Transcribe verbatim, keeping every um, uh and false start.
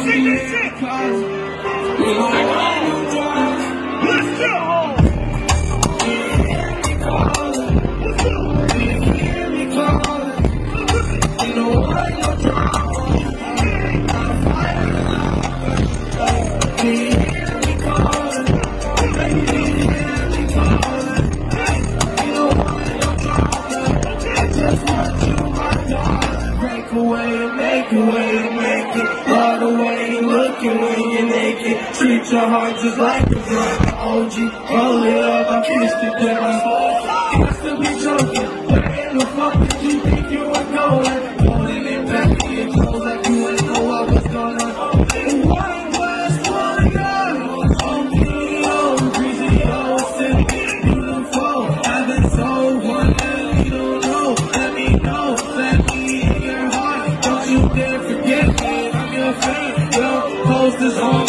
Sing this shit. Let's go. Make a way, make a way, make it. All the way you looking when you're naked. Treat your heart just like a drug. O G, roll it up, I kissed it down. Used to be joking, where in the fuck did you think you were going? Holding it back in your clothes like you ain't know what was going on. And one glass, one gun. On video, greasy old city, beautiful. I've been told one that you don't know. Let me know, let me in your heart. Don't you dare forget me, I'm your fan. Yo, post this on